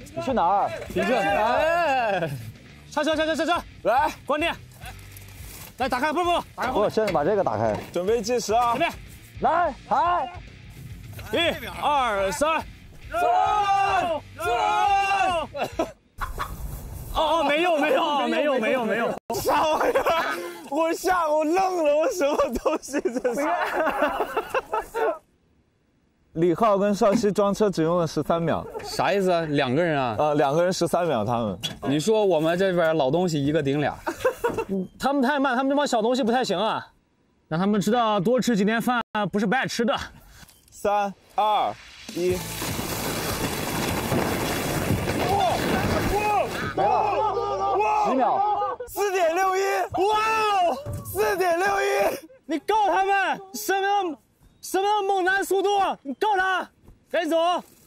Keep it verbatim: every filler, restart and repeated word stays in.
你去哪儿？ 你去。哎，上车，上车，上车！ 来， 关电。来，打开，不不，打开。 不，现在把这个打开。 准备计时啊！ 准备， 来，抬。 一、二、三，走，走。哦哦，没有，没有，没有，没有，没有。 啥玩意儿？我吓我愣了，我什么东西这是？李浩跟少熙装车只用了十三秒。 啥意思啊？两个人啊？ 呃，两个人十三秒，他们。 你说我们这边老东西一个顶俩， 他们太慢，他们这帮小东西不太行啊。让他们知道多吃几天饭不是不爱吃的。 三二一。 没了，十秒， 四点六一，哇，四点六一， 你告他们什么什么猛男速度？你告他，赶紧走。